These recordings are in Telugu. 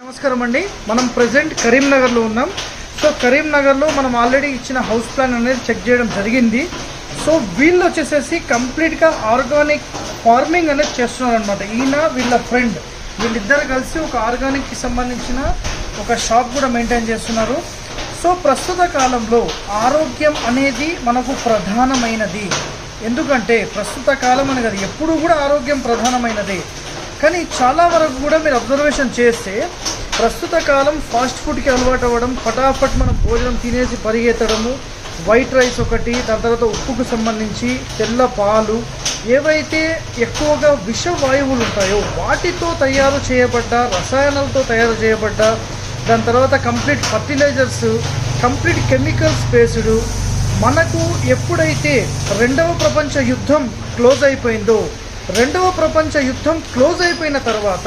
నమస్కారం అండి. మనం ప్రెసెంట్ కరీంనగర్లో ఉన్నాం. సో కరీంనగర్లో మనం ఆల్రెడీ ఇచ్చిన హౌస్ ప్లాన్ అనేది చెక్ చేయడం జరిగింది. సో వీళ్ళు వచ్చేసేసి కంప్లీట్గా ఆర్గానిక్ ఫార్మింగ్ అనేది చేస్తున్నారు అనమాట. ఈయన వీళ్ళ ఫ్రెండ్ వీళ్ళిద్దరు కలిసి ఒక ఆర్గానిక్కి సంబంధించిన ఒక షాప్ కూడా మెయింటైన్ చేస్తున్నారు. సో ప్రస్తుత కాలంలో ఆరోగ్యం అనేది మనకు ప్రధానమైనది. ఎందుకంటే ప్రస్తుత కాలం అనేది అది ఎప్పుడు కూడా ఆరోగ్యం ప్రధానమైనది. కానీ చాలా వరకు కూడా మీరు అబ్జర్వేషన్ చేస్తే ప్రస్తుత కాలం ఫాస్ట్ ఫుడ్కి అలవాటు అవ్వడం, ఫటాఫట్ మనం భోజనం తినేసి పరిగెత్తడము, వైట్ రైస్ ఒకటి, దాని తర్వాత ఉప్పుకు సంబంధించి తెల్ల పాలు, ఏవైతే ఎక్కువగా విషవాయువులు ఉంటాయో వాటితో తయారు చేయబడ్డ, రసాయనాలతో తయారు చేయబడ్డ, దాని తర్వాత complete fertilizers, complete chemicals based. మనకు ఎప్పుడైతే రెండవ ప్రపంచ యుద్ధం క్లోజ్ అయిపోయిందో, రెండవ ప్రపంచ యుద్ధం క్లోజ్ అయిపోయిన తర్వాత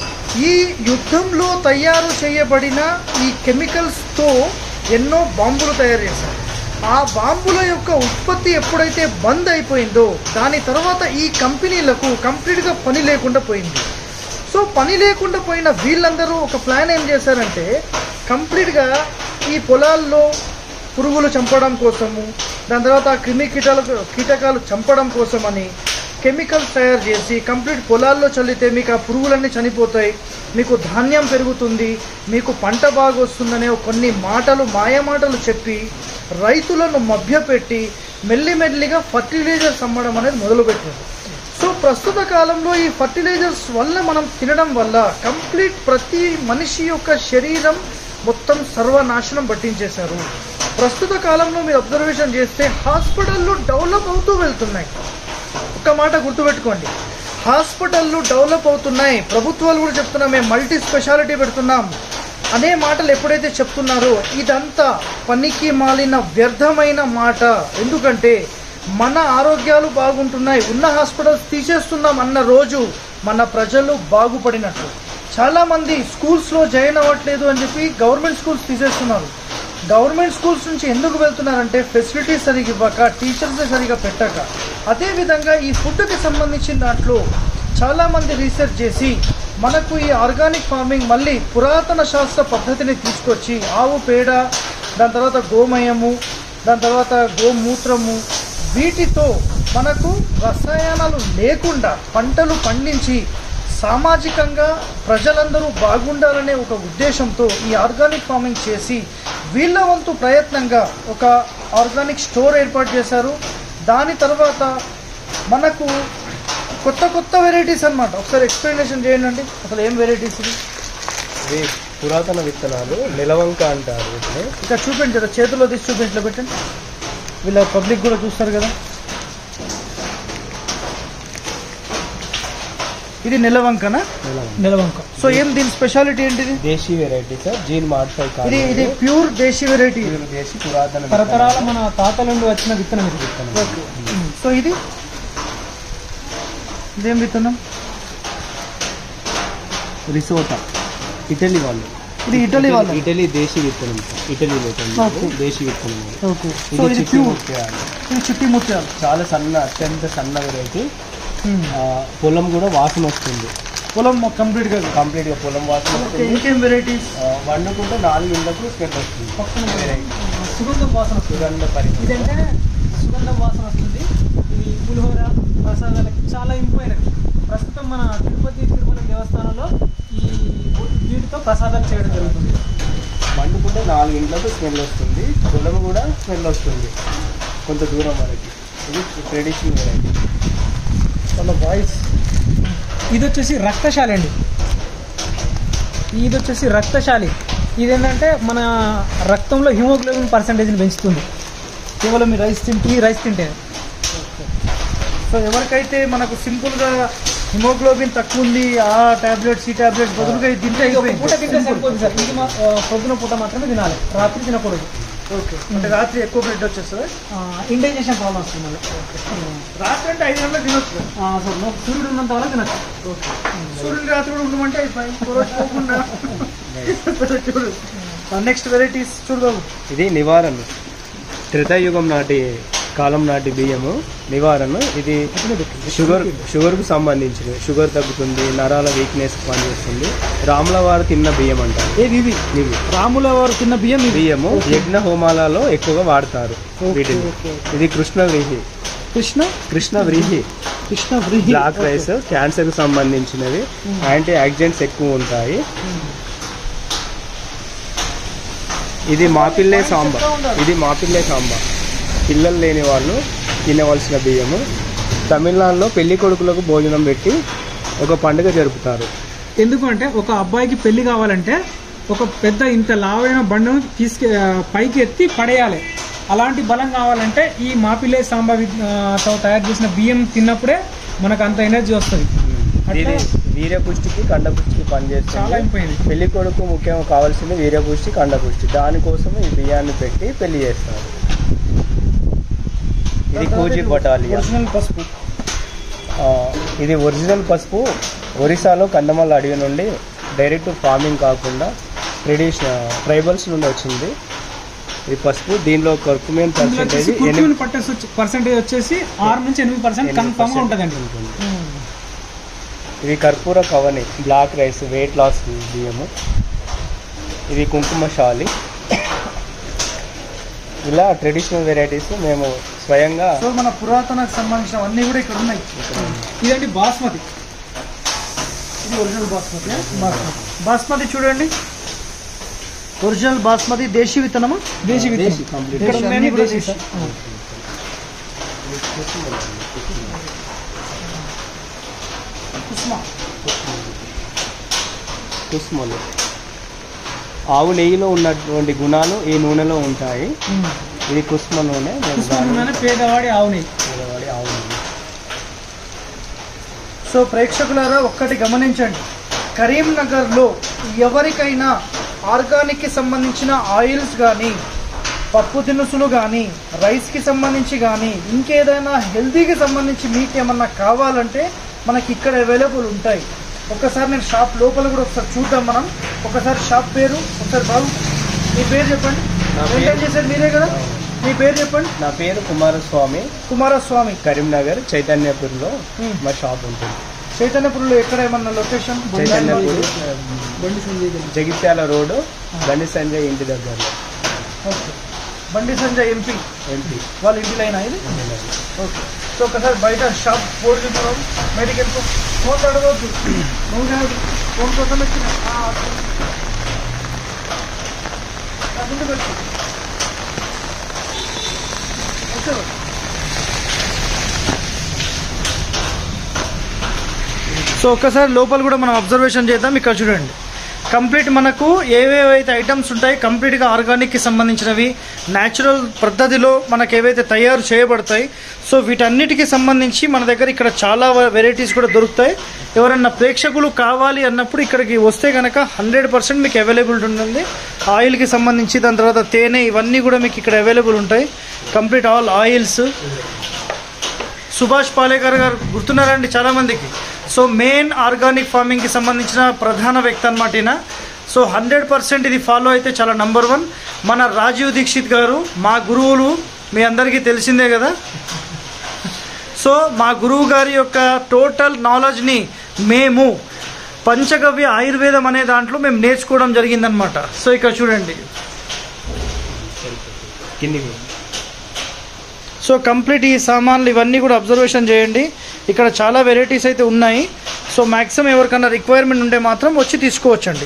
ఈ యుద్ధంలో తయారు చేయబడిన ఈ కెమికల్స్తో ఎన్నో బాంబులు తయారు చేశారు. ఆ బాంబుల యొక్క ఉత్పత్తి ఎప్పుడైతే బంద్ అయిపోయిందో దాని తర్వాత ఈ కంపెనీలకు కంప్లీట్గా పని లేకుండా పోయింది. సో పని లేకుండా పోయిన వీళ్ళందరూ ఒక ప్లాన్ ఏం చేశారంటే కంప్లీట్గా ఈ పొలాల్లో పురుగులు చంపడం కోసము, దాని తర్వాత కీటకాలు చంపడం కోసమని కెమికల్స్ తయారు చేసి కంప్లీట్ పొలాల్లో చల్లితే మీకు ఆ పురుగులన్నీ చనిపోతాయి, మీకు ధాన్యం పెరుగుతుంది, మీకు పంట బాగా వస్తుందనే కొన్ని మాటలు, మాయమాటలు చెప్పి రైతులను మభ్యపెట్టి మెల్లిమెల్లిగా ఫర్టిలైజర్స్ అమ్మడం అనేది మొదలుపెట్టారు. సో ప్రస్తుత కాలంలో ఈ ఫర్టిలైజర్స్ వల్ల మనం తినడం వల్ల కంప్లీట్ ప్రతి మనిషి యొక్క శరీరం మొత్తం సర్వనాశనం పట్టించేశారు. ప్రస్తుత కాలంలో మీరు అబ్జర్వేషన్ చేస్తే హాస్పిటళ్ళు డెవలప్ అవుతూ వెళ్తున్నాయి. ఒక్క మాట గుర్తుపెట్టుకోండి, హాస్పిటళ్ళు డెవలప్ అవుతున్నాయి, ప్రభుత్వాలు కూడా చెప్తున్నాం మేము మల్టీ స్పెషాలిటీ పెడుతున్నాం అనే మాటలు ఎప్పుడైతే చెప్తున్నారో ఇదంతా పనికి మాలిన వ్యర్థమైన మాట. ఎందుకంటే మన ఆరోగ్యాలు బాగుంటున్నాయి, ఉన్న హాస్పిటల్స్ తీసేస్తున్నాం అన్న రోజు మన ప్రజలు బాగుపడినట్టు. చాలామంది స్కూల్స్లో జాయిన్ అవ్వట్లేదు అని చెప్పి గవర్నమెంట్ స్కూల్స్ తీసేస్తున్నారు. గవర్నమెంట్ స్కూల్స్ నుంచి ఎందుకు వెళ్తున్నారంటే ఫెసిలిటీస్ సరిగా ఇవ్వక, టీచర్స్ సరిగా పెట్టక. అదేవిధంగా ఈ ఫుడ్కి సంబంధించిన దాంట్లో చాలామంది రీసెర్చ్ చేసి మనకు ఈ ఆర్గానిక్ ఫార్మింగ్ మళ్ళీ పురాతన శాస్త్ర పద్ధతిని తీసుకొచ్చి ఆవు పేడ, దాని తర్వాత గోమయము, దాని తర్వాత గోమూత్రము, వీటితో మనకు రసాయనాలు లేకుండా పంటలు పండించి సామాజికంగా ప్రజలందరూ బాగుండాలనే ఒక ఉద్దేశంతో ఈ ఆర్గానిక్ ఫార్మింగ్ చేసి వీళ్ళ వంతు ప్రయత్నంగా ఒక ఆర్గానిక్ స్టోర్ ఏర్పాటు చేశారు. దాని తర్వాత మనకు కొత్త కొత్త వెరైటీస్ అన్నమాట. ఒకసారి ఎక్స్ప్లెనేషన్ చేయండి, అసలు ఏం వెరైటీస్ ఇది? పురాతన విత్తనాలు, నిలవంక అంటారు. ఇక్కడ చూపించండి కదా, చేతుల్లో తీసి చూపించలో పెట్టండి, వీళ్ళ పబ్లిక్ కూడా చూస్తారు కదా. ఇది నిలవంకనా? నిలవంక. సో ఏం దీని స్పెషాలిటీ ఏంటిది? Desi variety sir, gene modify కాదు. ఇది ప్యూర్ దేశీ వెరైటీ, దేశీ పురాతన తరతరాల మన తాతల నుండి వచ్చిన విత్తనం ఇది. సో ఇదేం విత్తనం? రిసోటా, ఇటలీ వాళ్ళు. ఇది ఇటలీ వాళ్ళు, ఇటలీ దేశీ విత్తనం, ఇటలీ దేశీ విత్తనం. ఇది ప్యూర్, ఇది చిట్టి ముత్యాలు. చాలా సన్న, అత్యంత సన్న వెరైటీ. పొలం కూడా వాసన వస్తుంది, పొలం కంప్లీట్గా పొలం వాసన. ఇంకేం వెరైటీస్? వండుకుంటే 4 ఇళ్లకు స్మెల్ వస్తుంది. పక్కన సుగంధం వాసన, సుగంధ పరిమళం. ఇదంటే సుగంధం వాసన వస్తుంది. ఇది పులిహోర ప్రసాదాలకి చాలా ఇంపార్టెంట్. ప్రస్తుతం మన తిరుపతి దేవస్థానంలో ఈ వీటితో ప్రసాదాలు చేయడం జరుగుతుంది. వండుకుంటే 4 ఇండ్లకు స్మెల్ వస్తుంది, పొలం కూడా స్మెల్ వస్తుంది కొంత దూరం వరకు. ఇది ట్రెడిషనల్ వెరైటీ. చాలా వాయిస్. ఇది వచ్చేసి రక్తశాలి అండి, ఇది వచ్చేసి రక్తశాలి. ఇదేంటంటే మన రక్తంలో హిమోగ్లోబిన్ పర్సంటేజ్ని పెంచుతుంది కేవలం ఈ రైస్ తింటే. సో ఎవరికైతే మనకు సింపుల్గా హిమోగ్లోబిన్ తక్కువ ఉంది, ఆ ట్యాబ్లెట్స్ ఈ ట్యాబ్లెట్స్ బదులుగా ఇది తింటే పూట తింటే సరిపోతుంది సార్. ఇది పొద్దున పూట మాత్రమే తినాలి, రాత్రి తినకూడదు. ఓకే, అంటే రాత్రి ఎక్కువ బ్లడ్ వచ్చేస్తుంది, ఇండైజెషన్ ప్రాబ్లమ్ వస్తుంది మళ్ళీ. రాత్రి అంటే 5 గంటలకు తినొచ్చు సార్, సూర్యుడు ఉన్నంత వరకు తినచ్చు. ఓకే, సూర్యుడు రాత్రి కూడా ఉండమంటే అయిపోకుండా. చూడు నెక్స్ట్ వెరైటీస్ చూడు బాబు. ఇది నివారణ, త్రేతాయుగం నాటి కాలం నాటి బియ్యము నివారణ. ఇది షుగర్కు సంబంధించినవి. షుగర్ తగ్గుతుంది, నరాల వీక్నెస్ పనిచేస్తుంది. రాముల వారు తిన్న బియ్యం అంటారు. ఇవి రాముల వారు తిన్న బియ్యము యజ్ఞ హోమాలలో ఎక్కువగా వాడతారు వీటిని. ఇది కృష్ణవ్రీహి బ్లాక్ రైస్. క్యాన్సర్ కు సంబంధించినవి, యాంటీ ఆక్సిడెంట్స్ ఎక్కువ ఉంటాయి. ఇది మాపిల్లే సాంబా. పిల్లలు లేని వాళ్ళు తినవలసిన బియ్యము. తమిళనాడులో పెళ్లి కొడుకులకు భోజనం పెట్టి ఒక పండుగ జరుపుతారు. ఎందుకంటే ఒక అబ్బాయికి పెళ్లి కావాలంటే ఒక పెద్ద ఇంత లావైన బండను పైకి ఎత్తి పడేయాలి. అలాంటి బలం కావాలంటే ఈ మాపిల్లే సాంబాతో తయారు చేసిన బియ్యం తిన్నప్పుడే మనకు అంత ఎనర్జీ వస్తుంది. వీర్యపుష్టికి కండపుష్టికి పనిచేస్తుంది. చాలా ఇంపార్టెంట్. పెళ్లి కొడుకు ముఖ్యంగా కావాల్సింది వీర్యపుష్టి, కండపుష్టి. దానికోసం ఈ బియ్యాన్ని పెట్టి పెళ్లి చేస్తారు. ఇది కూచి బటాలియన్. ఇది ఒరిజినల్ పసుపు. ఒరిస్సాలో కందమల్ల అడవి నుండి డైరెక్ట్ ఫార్మింగ్ కాకుండా ట్రైబల్స్ నుండి వచ్చింది ఈ పసుపు. దీనిలో కర్కుమిన్ పర్సెంటేజ్ వచ్చేసి 6 నుంచి 8% కన్ఫర్మ్ గా ఉంటుందండి. ఇది Karpura Kavani, black rice, weight loss బియ్యము. ఇది కుంకుమశాలి. ఇలా ట్రెడిషనల్ వెరైటీస్ మేము స్వయంగా మన పురాతనకు సంబంధించిన అన్నీ కూడా ఇక్కడ ఉన్నాయి. ఇదండి బాస్మతి. ఇది ఒరిజినల్ బాస్మతి చూడండి. ఒరిజినల్ బాస్మతి దేశీ విత్తనము. దేశీ కుస్మలు. ఆవు నెయ్యిలో ఉన్నటువంటి గుణాలు ఈ నూనెలో ఉంటాయి. ఇది కుస్మ నూనె. పేదవాడి ఆవు నెయ్యి. సో ప్రేక్షకులారా ఒక్కటి గమనించండి, కరీంనగర్లో ఎవరికైనా ఆర్గానిక్కి సంబంధించిన ఆయిల్స్ కానీ, పప్పు దినుసులు కానీ, రైస్కి సంబంధించి కానీ, ఇంకేదైనా హెల్తీకి సంబంధించి మీకు ఏమన్నా కావాలంటే మనకి ఇక్కడ అవైలబుల్ ఉంటాయి. ఒక్కసారి నేను షాప్ లోపల కూడా ఒకసారి చూద్దాం మనం. ఒకసారి షాప్ పేరు ఒకసారి బాబు మీ పేరు చెప్పండి. మెయింటైన్ చేసేది మీరే కదా, మీ పేరు చెప్పండి. నా పేరు కుమారస్వామి. కరీంనగర్ చైతన్యపూర్లో మా షాప్ ఉంటుంది. చైతన్యపూర్లో ఎక్కడ ఏమన్నా లొకేషన్? చైతన్యపూర్ జగిత్యాల రోడ్డు, బండి సంజయ్ ఇంటి దగ్గరలో. ఓకే, బండి సంజయ్ ఎంపీ వాళ్ళ ఇంటి లైన్ ఇది. ఓకే, సో ఒకసారి బయట షాప్ బోర్డు చూద్దాం. బయటికి వెళ్ళిపో, ఫోన్ అడగవద్దు. నువ్వు కాదు, ఫోన్ కోసం వచ్చిన ముందు పెట్టు. సో ఒక్కసారి లోపల కూడా మనం అబ్జర్వేషన్ చేద్దాం. ఇక్కడ చూడండి, కంప్లీట్ మనకు ఏవేవైతే ఐటమ్స్ ఉంటాయి కంప్లీట్గా ఆర్గానిక్కి సంబంధించినవి, న్యాచురల్ పద్ధతిలో మనకు ఏవైతే తయారు చేయబడతాయి. సో వీటన్నిటికీ సంబంధించి మన దగ్గర ఇక్కడ చాలా వెరైటీస్ కూడా దొరుకుతాయి. ఎవరన్నా ప్రేక్షకులు కావాలి అన్నప్పుడు ఇక్కడికి వస్తే కనుక 100% మీకు అవైలబిలిటీ ఉంటుంది. ఆయిల్కి సంబంధించి, దాని తర్వాత తేనె, ఇవన్నీ కూడా మీకు ఇక్కడ అవైలబుల్ ఉంటాయి. Complete all oils. Subhash Palekar garu గుర్తున్నారండి చాలామందికి. సో మెయిన్ ఆర్గానిక్ ఫార్మింగ్కి సంబంధించిన ప్రధాన వ్యక్తి అనమాట ఈయన. సో 100% ఇది ఫాలో అయితే చాలా నంబర్ 1. మన రాజీవ్ దీక్షిత్ గారు మా గురువులు, మీ అందరికీ తెలిసిందే కదా. సో మా గురువు గారి యొక్క టోటల్ నాలెడ్జ్ని మేము పంచగవ్య ఆయుర్వేదం అనే దాంట్లో మేము నేర్చుకోవడం జరిగిందనమాట. సో ఇక్కడ చూడండి, సో కంప్లీట్ ఈ సామాన్లు ఇవన్నీ కూడా అబ్జర్వేషన్ చేయండి. ఇక్కడ చాలా వెరైటీస్ అయితే ఉన్నాయి. సో మ్యాక్సిమం ఎవరికన్నా రిక్వైర్మెంట్ ఉంటే మాత్రం వచ్చి తీసుకోవచ్చండి.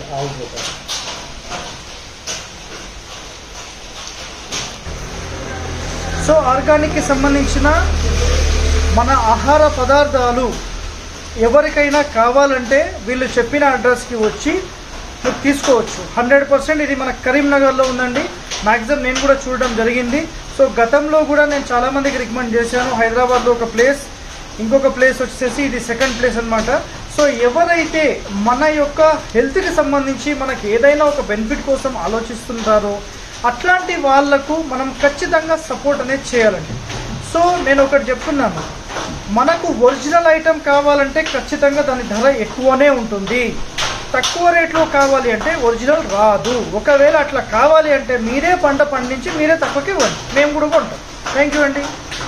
సో ఆర్గానిక్కి సంబంధించిన మన ఆహార పదార్థాలు ఎవరికైనా కావాలంటే వీళ్ళు చెప్పిన అడ్రస్కి వచ్చి మీరు తీసుకోవచ్చు. 100% ఇది మన కరీంనగర్లో ఉందండి. మ్యాక్సిమం నేను కూడా చూడడం జరిగింది. సో గతంలో కూడా నేను చాలామందికి రికమెండ్ చేశాను. హైదరాబాద్లో ఒక ప్లేస్, ఇంకొక ప్లేస్ వచ్చేసి ఇది సెకండ్ ప్లేస్ అనమాట. సో ఎవరైతే మన యొక్క హెల్త్కి సంబంధించి మనకి ఏదైనా ఒక బెనిఫిట్ కోసం ఆలోచిస్తుంటారో అట్లాంటి వాళ్లకు మనం ఖచ్చితంగా సపోర్ట్ అనేది చేయాలండి. సో నేను ఒకటి చెప్తున్నాను, మనకు ఒరిజినల్ ఐటమ్ కావాలంటే ఖచ్చితంగా దాని ధర ఎక్కువనే ఉంటుంది. తక్కువ రేట్లో కావాలి అంటే ఒరిజినల్ రాదు. ఒకవేళ అట్లా కావాలి అంటే మీరే పంట పండించి మీరే తక్కువకి ఇవ్వండి, మేము కూడా కొంటాం. థ్యాంక్ యూ అండి.